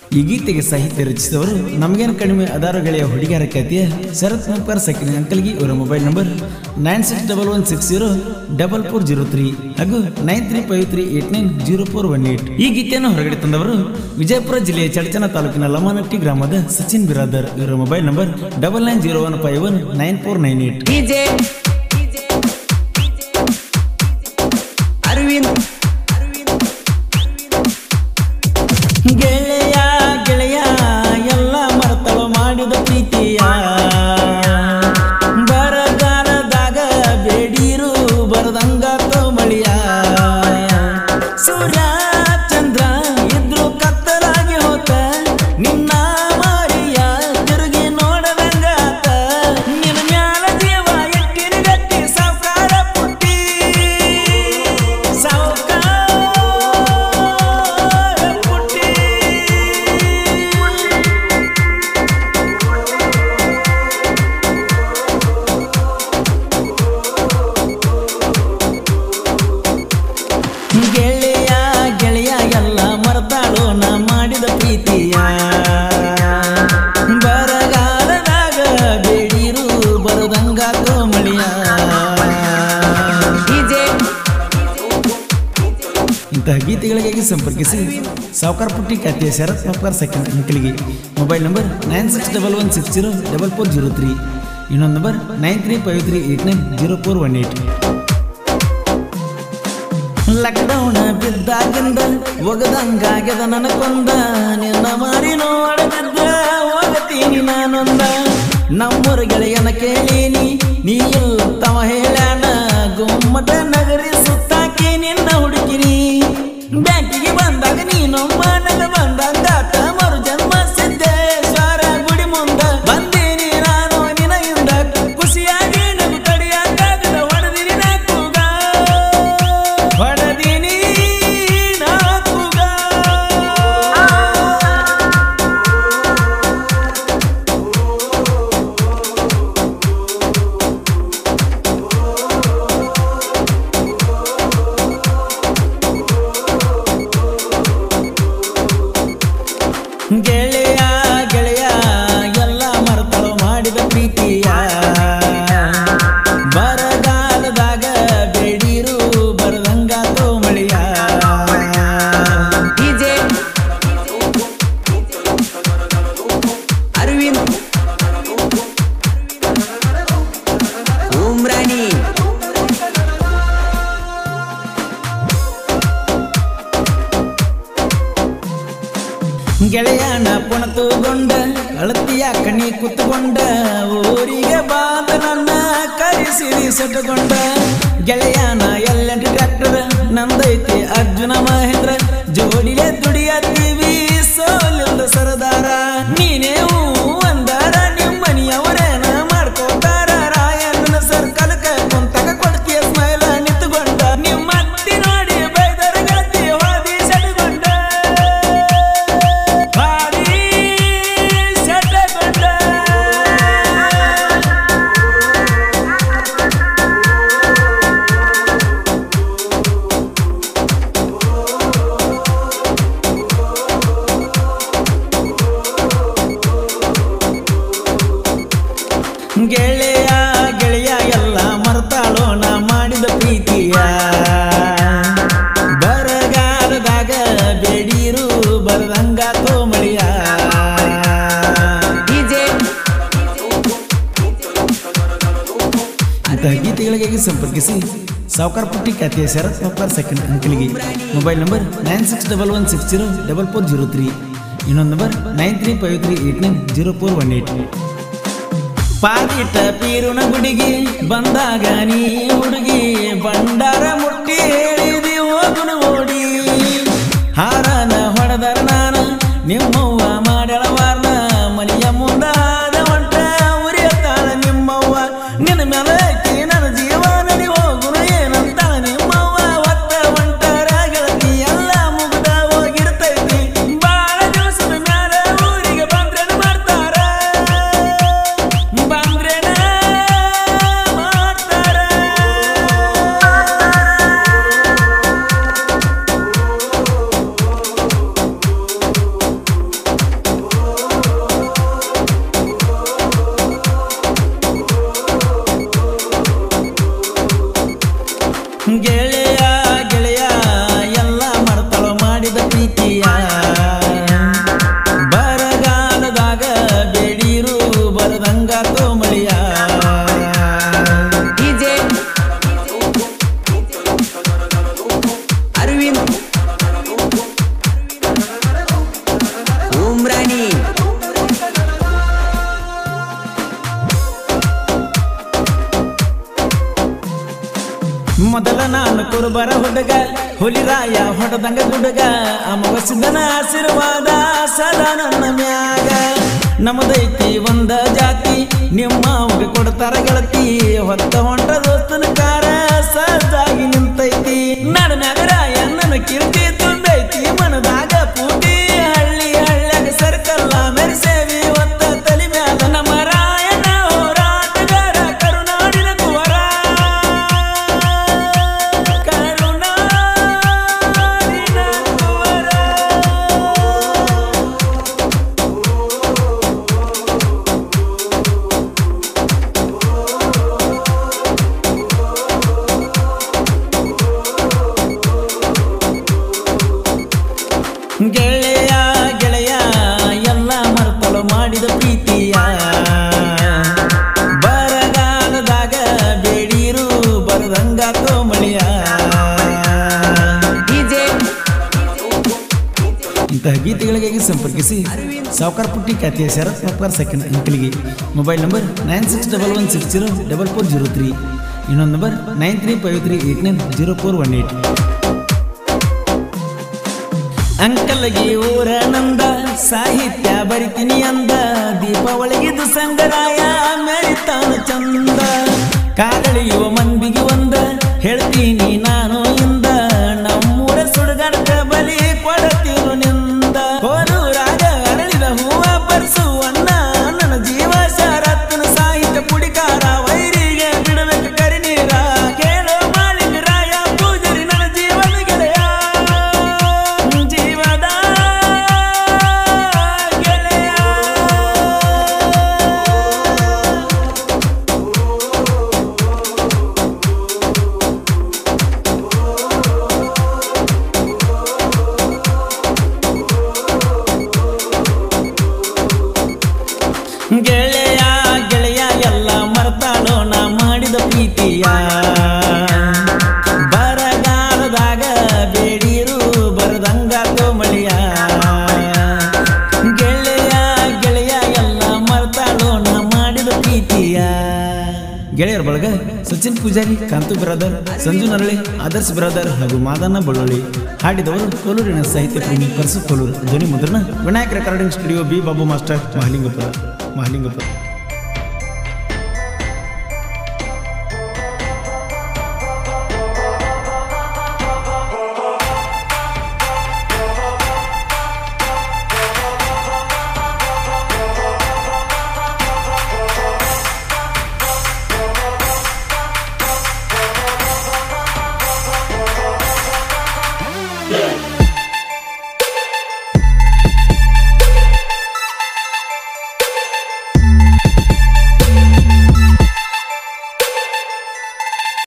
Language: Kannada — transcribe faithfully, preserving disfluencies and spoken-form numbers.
ಈ ಗೀತೆಗೆ ಸಾಹಿತ್ಯ ರಚಿಸಿದವರು ನಮಗೇನು ಕಡಿಮೆ ಅದಾರು ಗೆಳೆಯ ಹುಡುಗಿಯರ ಖ್ಯಾತಿಯ ಶರತ್ ಮುಪ್ಪಾರ್ ಸೆಕೆಂಡ್ ಅಂಕಲ್ಗೆ ಇವರ mobile number nine six double one six zero double four zero three ಹಾಗೂ nine three five three eight nine zero four one eight. ಈ ಗೀತೆಯನ್ನು ಹೊರಗಡೆ ತಂದವರು ವಿಜಯಪುರ ಜಿಲ್ಲೆಯ ಚಡಚಣ ತಾಲೂಕಿನ ಲಮಾನಟ್ಟಿ ಗ್ರಾಮದ ಸಚಿನ್ ಬಿರಾದರ್ ಇವರ mobile number double nine zero one five one nine four nine eight. ಗೆಳೆಯ ಗೆಳೆಯ ಎಲ್ಲ ಮರ್ತಳು ಮಾಡಿದ ಪ್ರೀತಿಯ ಬರಗಾಲದಾಗ ಬೇಡಿರು ಬರದಂಗ ಮಳಿಯ ಸೂರ್ಯ ಚಂದ್ರ ಇದ್ರು ಕತ್ತಲಾಗಿ ಹೋತ ನಿನ್ನ ಮಾರಿಯ ತಿರುಗಿ ನೋಡದಂಗಾತ ನಿನ್ನ ಮ್ಯಾಲ ಜೀವ ಎಟ್ಟಿನ ಗಟ್ಟಿ ಸಾವುಕಾರ ಪುಟ್ಟಿ ಸಾವುಕಾರ ಗೆಳೆಯ ಗೆಳೆಯ ಎಲ್ಲ ಮರ್ತಾಳು ನಾ ಮಾಡಿದ ಪ್ರೀತಿಯ ಬರಗಾಲದಾಗ ಬೇಡಿರು ಬರದಂಗ ಮಳಿಯ. ಇಂತಹ ಗೀತೆಗಳಿಗಾಗಿ ಸಂಪರ್ಕಿಸಿ ಸಾವುಕಾರ ಪುಟ್ಟಿ ಖ್ಯಾತಿಯ ಶರತ್ ಮುಪ್ಪಾರ್ ಸೆಕೆಂಡ್ ಅಂಕಲ್ಗೆ mobile number nine six double one six zero double four zero three ಇನ್ನೊಂದು number nine three five three eight nine zero four one eight. Lockdown ಬಿದ್ದಾಗಿಂದ ಒಗದಂಗಾಗ್ಯದ ನನಗೊಂದ ನಿನ್ನ ಮಾರಿ ನೋಡದಿದ್ದ ಹೋಗತೀನಿ ನಾನೊಂದ ನಮ್ಮೂರ ಗೆಳೆಯನ ಕೇಳೀನಿ ನೀ ತವ ಹೇಳ್ಯಾನ ಗುಮ್ಮಟ ನಗರಿ ಸುತ್ತಾಕಿ ನಿನ್ನ ಹುಡುಕಿನಿ ಬ್ಯಾಂಕಿಗೆ ಬಂದಾಗ ನೀನೊಮ್ಮ ನನ್ನ ಬಂದಂಗಾತ ಮರು ಜನ್ಮ ಸಿದ್ದೇಶ್ವರ ಗುಡಿ ಮುಂದ ಬಂದೀನಿ ನಾನು ನಿನಗಿಂದ ಖುಷಿಯಾಗಿ ನಗು ತಡಿಯಾಕಾಗದ ಹೊಡೆದಿನಿ ನಾ ಕೂಗ ಹೊಡೆದಿನಿ ನಾ ಕೂಗ. ಗೆಳೆಯ ಗೆಳೆಯ ಎಲ್ಲ ಮರ್ತಳು ಮಾಡಿದ ಪ್ರೀತಿಯ ಬರಗಾಲದಾಗ ಬೇಡಿರು ಬರದಂಗ ಮಳಿಯ. ಅರವಿಂದ್ ಉಮ್ರಾಣಿ ಗೆಳೆಯನ ಪುಣತುಗೊಂಡ ಅಳತಿಯ ಕಣಿ ಕುತ್ತುಕೊಂಡ ಊರಿಗೆ ಬಾದ ನನ್ನ ಕರೆಸಿರಿ ಸೆಟುಕೊಂಡ ಗೆಳೆಯನ ಎಲ್ಲೆಂಟು ಟ್ರ್ಯಾಕ್ಟರ್ ನಂದೈತಿ ಅರ್ಜುನ ಮಹೇಂದ್ರ ಜೋಡಿಲೆ ದುಡಿಯತ್ತೀವಿ ಸೋಲಿಂದ ಸರದಾರ ನೀನೇ ಹೂ ಅಂದಾರ ನಿಮ್ಮನಿಯವರೇನ ಮಾಡ್ಕೋತಾರ ರಾಯಣ್ಣನ ಸರ್ಕಲ್ಕ ಕುಂತಕ ಕೊಡ್ತೀಯ ಸ್ಮೈಲ ನಿಂತುಕೊಂಡ ನಿಮ್ಮ ಅತ್ತಿ ನೋಡಿ ಬೈದರ ಗೆಳತಿ ಹೋದಿ ಸೆಟುಕೊಂಡ ಹಾದಿ ಸೆಟುಕೊಂಡ. ಗೆಳೆಯ ಗೆಳೆಯ ಎಲ್ಲ ಮರ್ತಾಳೋ ನಾ ಮಾಡಿದ ಪ್ರೀತಿಯ ಬರಗಾಲದಾಗ ಬೇಡಿರು ಬರದಂಗ ಮಳಿಯ. ಇಂತಹ ಗೀತೆಗಳಿಗಾಗಿ ಸಂಪರ್ಕಿಸಿ ಸಾವುಕಾರ ಪುಟ್ಟಿ ಖ್ಯಾತಿಯ ಶರತ್ ಮುಪ್ಪಾರ್ ಸೆಕೆಂಡ್ ಅಂಕಲ್ಗೆ mobile number nine six double one six zero double four zero three ಇನ್ನೊಂದು number nine three five three eight nine zero four one eight. ಪಾಕಿಟ ಪೀರುನ ಗುಡಿಗೆ ಬಂದಾಗ ನೀ ಹುಡುಗಿ ಬಂಡಾರ ಮುಟ್ಟಿ ಹೇಳಿದಿ ಹೋಗುನು ಓಡಿ ಹಾರನ ಹೊಡೆದರ ನಾನು ನಿಮ್ಮವ್ವ ಮಾಡಳವಾರ್ನ ಮನೆಯ ಮುಂದಾದ ಹೊಂಟ ಉರಿಯತ್ತಾಳ ನಿಮ್ಮವ್ವ ನಿನ್ನ ಮೆಲಕಿ ನನ್ನ ಜೀವ ನಡಿ ಹೋಗುನು ಏನಂತಾಳ ನಿಮ್ಮವ್ವ ಒತ್ತ ಹೊಂಟರ ಗೆಳತಿ ಎಲ್ಲ ಮುಗ್ದ ಹೋಗಿರ್ತೈತಿ ಬಾಳ ದಿವಸದ ಮ್ಯಾಲ ಊರಿಗೆ ಬಂದ್ರೇನ ಮಾಡ್ತಾರ ಬಂದ್ರೇನ ಮಾಡ್ತಾರ. ಉಮ್ರಾಣಿ. ಮೊದಲ ನಾನು ಕುರುಬರ ಹುಡುಗ ಹುಲಿರಾಯ ಹೊಡೆದಂಗ ಗುಡುಗ ಅಮವಸಿದನ ಆಶೀರ್ವಾದ ಸದಾ ನನ್ನ ಮ್ಯಾಗ. ನಮ್ಮದೈತಿ ಒಂದ ಜಾತಿ ನಿಮ್ಮ ಅವ್ಗೆ ಕೊಡ್ತಾರ ಗೆಳತಿ ಹೊತ್ತ ಹೊಂಟ ದೋಸ್ತನ ಕಾರ ಸಜ್ಜಾಗಿ ನಿಂತೈತಿ. ನಡ ಮ್ಯಾಗರಾಯ ನನ್ನ ಕೀರ್ತಿ ತುಂಬೈತಿ ಮನದಾಗ ಪೂಟಿ ಹಳ್ಳಿ ಹಳ್ಳ್ಯಾಗ ಸರ್ಕಲ್ಲ ಮೆರೆಸೇವಿ ಹೊತ್ತ ತಲಿ ಮ್ಯಾಲ ನಮ್ಮ ರಾಯನ ಹೋರಾಟಗಾರ ಕರುನಾಡಿನ ಕುವರ ಕರುನಾಡಿನ ಕುವರ. ಗೆಳೆಯ ಗೆಳೆಯ ಎಲ್ಲ ಮರ್ತಲು ಮಾಡಿದ ಪ್ರೀತಿಯ ಬರಗಾಲದಾಗ ಬೇಡಿರು ಬರದಂಗ ಕೋಮಳಿಯ. ಇಂತಹ ಗೀತೆಗಳಿಗಾಗಿ ಸಂಪರ್ಕಿಸಿ ಸಾವುಕಾರ ಪುಟ್ಟಿ ಖ್ಯಾತಿಯ ಶರತ್ ಮಪ್ಪಾರ್ ಸೆಕೆಂಡ್ ಅಂಕಲಿಗೆ. Mobile number nine six double one six zero double four zero three. ಇನ್ನೊಂದು number nine three five three eight nine zero four one eight. ಅಂಕಲ್ಗೆ ಊರ ನಂದ ಸಾಹಿತ್ಯ ಬರಿತೀನಿ ಅಂದ ದೀಪಾವಳಿಗಿದು ಸಂಗರಾಯ ಮೆರಿತಾನ ಚಂದ. ಕಾದಳಿಯುವ ಮಂದಿಗೆ ಒಂದ ಹೇಳ್ತೀನಿ ನಾನು ಇಂದ ನಮ್ಮೂರ ಸುಡುಗಾಡಕ ಬಲಿ ಕೊಡತೀನು ನಿಂದ. ಹೋಲೂರಾಗ ಅರಳಿದ ಹೂವ ಬರ್ಸುವನ್ನ ನನ್ನ ಜೀವ ಶರತ್ತನ ಸಾಹಿತ್ಯ ಪುಡಿಕಾರ ವೈರಿಗೆ ಬಿಡಬೇಕು ಕರಿನೀರ ಕೇಳೋ ಮಾಳಿಂಗ ರಾಯ ಪೂಜರಿ ನನ್ನ ಜೀವನ ಗೆಳೆಯ ಜೀವದ ಗೆಳೆಯ. ಗೆಳೆಯ ಗೆಳೆಯ ಎಲ್ಲ ಮರ್ತಾಳೋ ನಾ ಮಾಡಿದ ಪ್ರೀತಿಯ ಬರಗಾಲದಾಗ ಬೇಡಿರು ಬರದಂಗ ಕೋಮಳಿಯ. ಗೆಳೆಯ ಗೆಳೆಯ ಎಲ್ಲ ಮರ್ತಾಳೋ ನಾ ಮಾಡಿದ ಪ್ರೀತಿಯ. ಗೆಳೆಯರ ಬಳಗ ಸಚಿನ್ ಪೂಜಾರಿ, ಕಾಂತು ಬ್ರದರ್, ಸಂಜು ನರಳಿ, ಆದರ್ಶ್ ಬ್ರದರ್ ಹಾಗೂ ಮಾದನ್ನ ಬಳ್ಳೊಳ್ಳಿ. ಹಾಡಿದವರು ಕೋಲೂರಿನ ಸಾಹಿತ್ಯ ಪ್ರೇಮಿ ಪರಸು ಕೋಲೂರು. ಧ್ವನಿ ಮುದ್ರಣ Vinayak recording studio, B Babu master, Mahalingapura Mahalingapura.